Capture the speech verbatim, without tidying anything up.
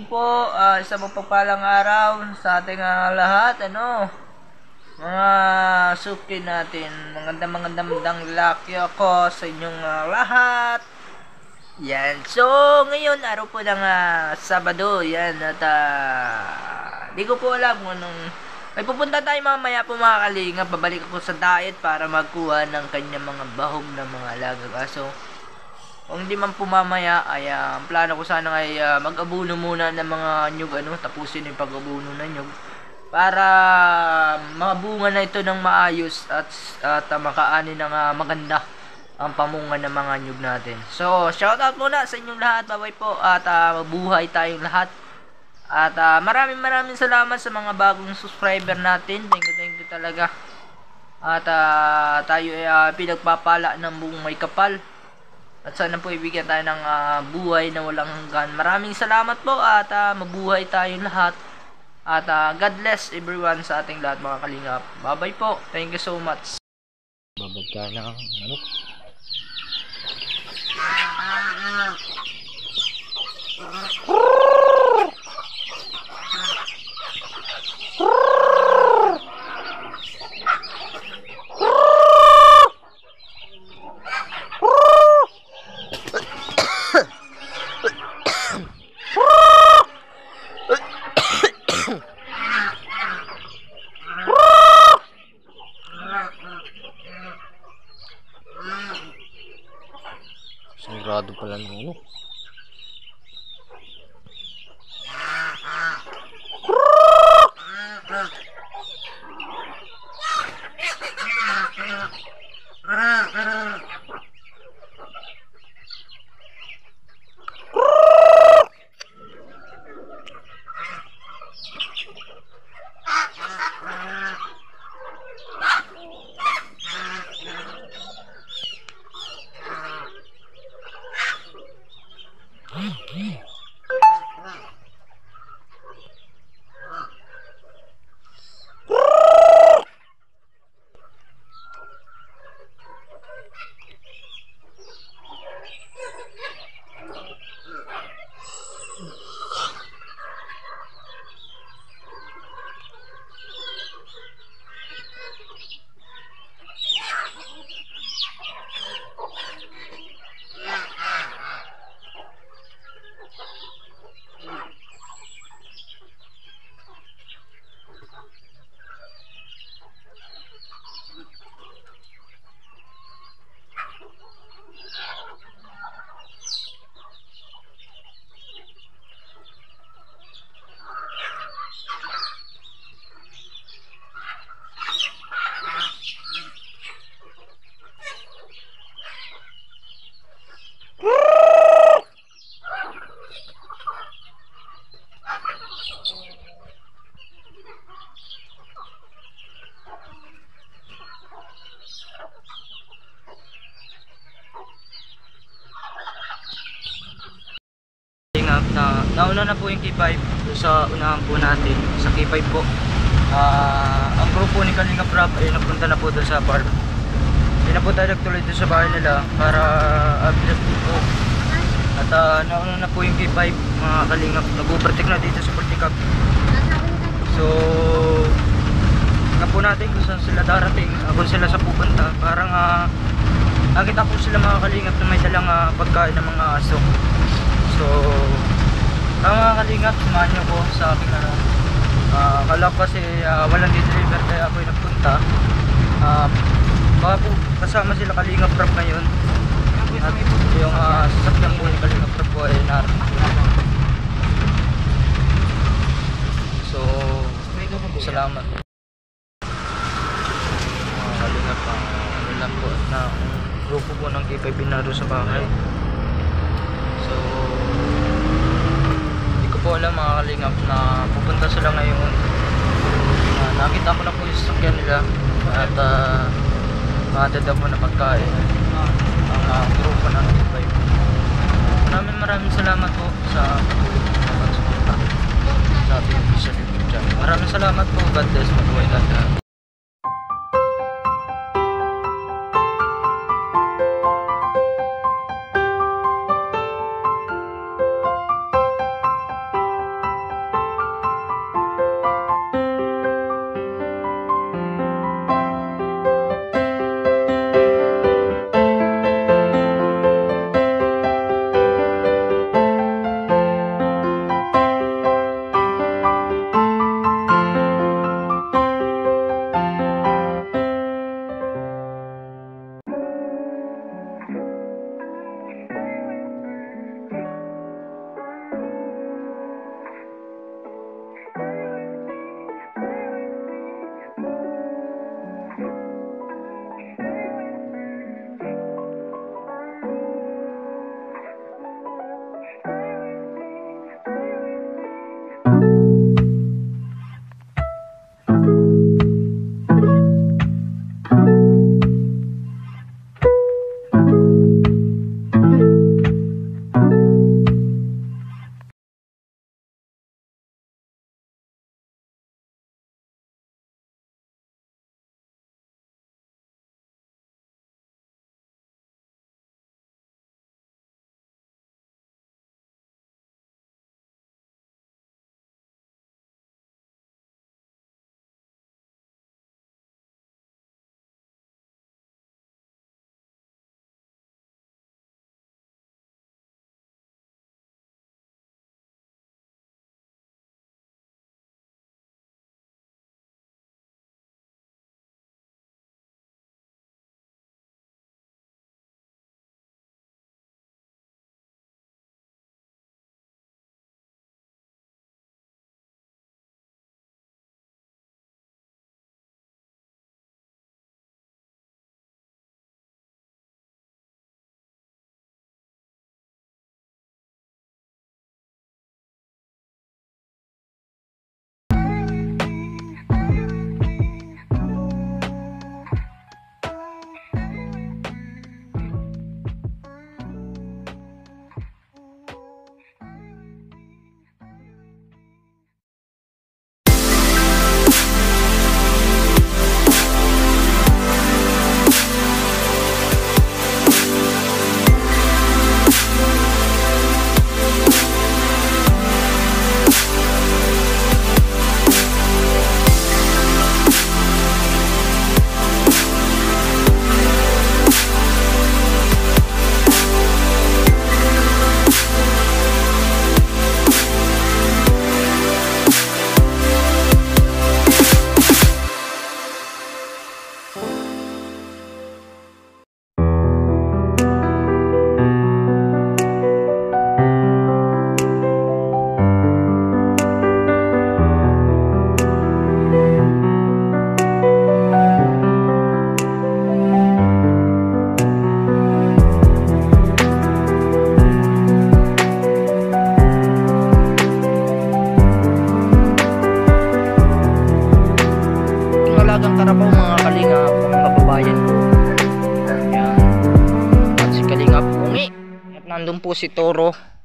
po, uh, isang mapagpalang araw sa ating uh, lahat, ano, mga suki natin, magandang magandang magandang lucky ako sa inyong uh, lahat. Yan, so ngayon araw po ng uh, Sabado, yan, at uh, di ko po alam kung anong, may pupunta tayo mamaya po mga kalinga, babalik ako sa diet para magkuha ng kanyang mga bahog na mga alaga. So, kung hindi man po mamaya, ay uh, plano ko sana ay uh, mag-abuno muna ng mga nyug, ano, tapusin yung pag-abuno ng nyug para mabunga na ito ng maayos at, at uh, makaani ng uh, maganda ang pamunga ng mga nyug natin. So, shout out muna sa inyong lahat, bye-bye po, at uh, mabuhay tayong lahat. At uh, maraming maraming salamat sa mga bagong subscriber natin. Thank you, thank you talaga. At uh, tayo ay uh, pinagpapala ng buong may kapal. At sana po ibigyan tayo ng uh, buhay na walang hanggan. Maraming salamat po at uh, mabuhay tayong lahat. At uh, God bless everyone sa ating lahat mga kalingap. Bye bye po. Thank you so much. Babag ka na ano? Sigurado pala ng ano. Na, nauna na po yung K five sa unahan po natin sa K five po. Uh, ang grupo ni Kalingap Rap ay napunta na po doon sa farm. Hindi na po tayo nagtuloy doon sa bahay nila para update po. At uh, nauna na po yung K five mga Kalingap, nag-overtake na dito sa Porticap. So nga po natin kung saan sila darating, uh, kung sila sa pupunta. Parang uh, nakita po sila mga Kalingap na may dalang uh, pagkain ng mga aso. So ang mga kalingap, samahan nyo po sa aking ano, uh, kala ko kasi uh, walang deliver kaya ako'y nagpunta. Uh, baka po kasama sila Kalingap Rap ngayon. At yung uh, sasakyan po ni Kalingap Rap po ay naroon. So, salamat. Mga kalingap, uh, ano lang po na grupo po ng K five binaro sa bahay. So, po alam mga kalingap na pupunta sila ngayon. Uh, nakita ko na po yung sasakyan nila at uh, makatid po na pagkain ang uh, grupo ng K five. Maraming maraming salamat po sa pagsuporta sa ating official YouTube channel. Maraming salamat po. God bless. Mabuhay lahat. araw po mga kalingap, mga kababayan ko. Yan. At si Kalingap Ungi. At nandun po si Toro.